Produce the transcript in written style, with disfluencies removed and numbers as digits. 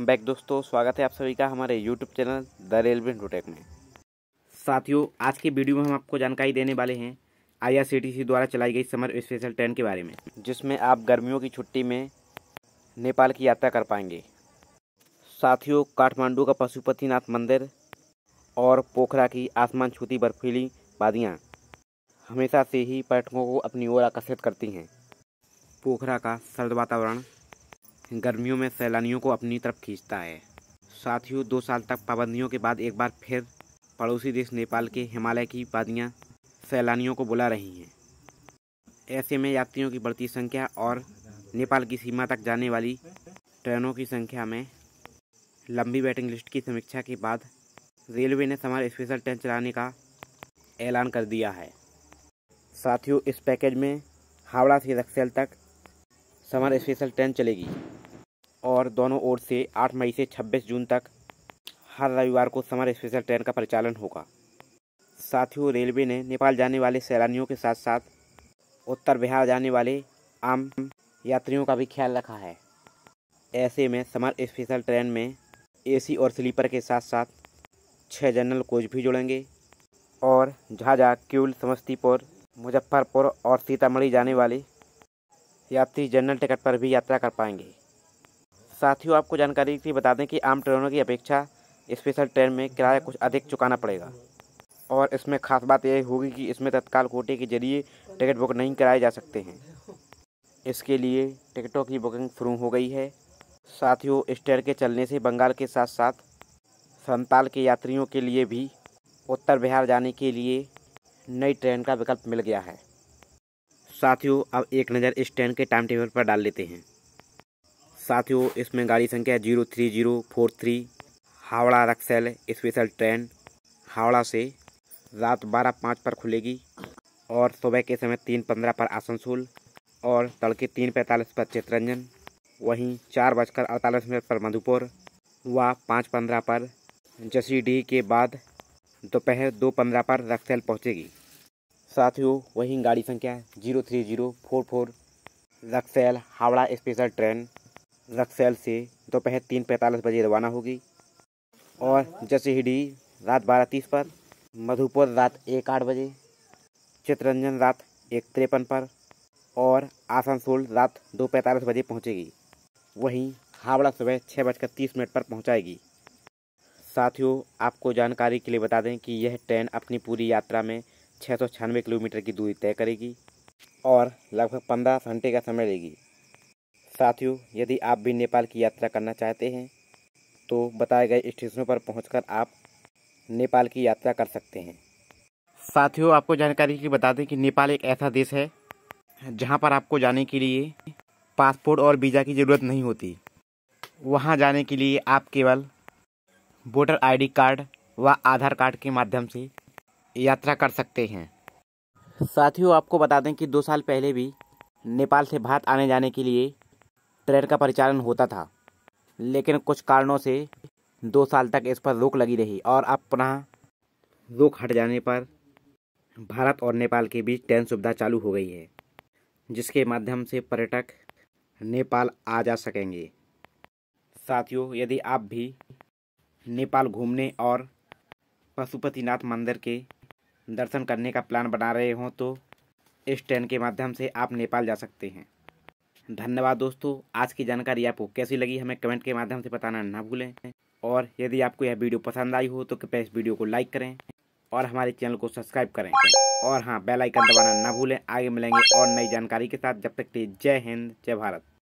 Back दोस्तों, स्वागत है आप सभी का हमारे YouTube channel the railway infotech में। साथियों, आज की वीडियो में हम आपको जानकारी देने वाले हैं IRCTC द्वारा चलाई गई समर स्पेशल ट्रेन के बारे में, जिसमें आप गर्मियों की छुट्टी में नेपाल की यात्रा कर पाएंगे। साथियों, काठमांडू का पशुपतिनाथ मंदिर और पोखरा की आसमान छूती बर्फीली वादियाँ हमेशा से ही पर्यटकों को अपनी ओर आकर्षित करती हैं। पोखरा का सर्द वातावरण गर्मियों में सैलानियों को अपनी तरफ खींचता है। साथियों, 2 साल तक पाबंदियों के बाद एक बार फिर पड़ोसी देश नेपाल के हिमालय की वादियाँ सैलानियों को बुला रही हैं। ऐसे में यात्रियों की बढ़ती संख्या और नेपाल की सीमा तक जाने वाली ट्रेनों की संख्या में लंबी वेटिंग लिस्ट की समीक्षा के बाद रेलवे ने समर स्पेशल ट्रेन चलाने का ऐलान कर दिया है। साथियों, इस पैकेज में हावड़ा से रक्सैल तक समर स्पेशल ट्रेन चलेगी और दोनों ओर से 8 मई से 26 जून तक हर रविवार को समर स्पेशल ट्रेन का परिचालन होगा। साथियों, रेलवे ने नेपाल जाने वाले सैलानियों के साथ साथ उत्तर बिहार जाने वाले आम यात्रियों का भी ख्याल रखा है। ऐसे में समर स्पेशल ट्रेन में AC और स्लीपर के साथ साथ 6 जनरल कोच भी जुड़ेंगे और झाझा, किऊल, समस्तीपुर, मुजफ्फरपुर और सीतामढ़ी जाने वाले यात्री जनरल टिकट पर भी यात्रा कर पाएंगे। साथियों, आपको जानकारी से बता दें कि आम ट्रेनों की अपेक्षा स्पेशल ट्रेन में किराया कुछ अधिक चुकाना पड़ेगा और इसमें खास बात यह होगी कि इसमें तत्काल कोटे के जरिए टिकट बुक नहीं कराए जा सकते हैं। इसके लिए टिकटों की बुकिंग शुरू हो गई है। साथियों, इस ट्रेन के चलने से बंगाल के साथ साथ संताल के यात्रियों के लिए भी उत्तर बिहार जाने के लिए नई ट्रेन का विकल्प मिल गया है। साथियों, अब एक नज़र इस ट्रेन के टाइम टेबल पर डाल लेते हैं। साथियों, इसमें गाड़ी संख्या 03043 हावड़ा रक्सैल स्पेशल ट्रेन हावड़ा से रात 12:05 पर खुलेगी और सुबह के समय 3:15 पर आसनसोल और तड़के 3:45 पर चितरंजन, वहीं 4:48 पर मधुपुर व 5:15 पर जसीडीह के बाद दोपहर 2:15 पर रक्सैल पहुंचेगी। साथियों, वहीं गाड़ी संख्या 03044 रक्सैल हावड़ा स्पेशल ट्रेन रक्सैल से दोपहर 3:45 बजे रवाना होगी और जसीडीह रात 12:30 पर, मधुपुर रात 1:08 बजे, चितरंजन रात 1:53 पर और आसनसोल रात 2:45 बजे पहुंचेगी। वहीं हावड़ा सुबह 6:30 पर पहुंचाएगी। साथियों, आपको जानकारी के लिए बता दें कि यह ट्रेन अपनी पूरी यात्रा में 696 किलोमीटर की दूरी तय करेगी और लगभग 15 घंटे का समय लेगी। साथियों, यदि आप भी नेपाल की यात्रा करना चाहते हैं तो बताए गए स्टेशनों पर पहुंचकर आप नेपाल की यात्रा कर सकते हैं। साथियों, आपको जानकारी के लिए बता दें कि नेपाल एक ऐसा देश है जहां पर आपको जाने के लिए पासपोर्ट और वीज़ा की ज़रूरत नहीं होती। वहां जाने के लिए आप केवल वोटर ID कार्ड व आधार कार्ड के माध्यम से यात्रा कर सकते हैं। साथियों, आपको बता दें कि 2 साल पहले भी नेपाल से भारत आने जाने के लिए ट्रेन का परिचालन होता था, लेकिन कुछ कारणों से 2 साल तक इस पर रोक लगी रही और अब पुनः रोक हट जाने पर भारत और नेपाल के बीच ट्रेन सुविधा चालू हो गई है, जिसके माध्यम से पर्यटक नेपाल आ जा सकेंगे। साथियों, यदि आप भी नेपाल घूमने और पशुपतिनाथ मंदिर के दर्शन करने का प्लान बना रहे हों तो इस ट्रेन के माध्यम से आप नेपाल जा सकते हैं। धन्यवाद दोस्तों। आज की जानकारी आपको कैसी लगी हमें कमेंट के माध्यम से बताना ना भूलें और यदि आपको यह वीडियो पसंद आई हो तो कृपया इस वीडियो को लाइक करें और हमारे चैनल को सब्सक्राइब करें और हाँ, बेल आइकन दबाना ना भूलें। आगे मिलेंगे और नई जानकारी के साथ। जब तक के लिए जय हिंद, जय भारत।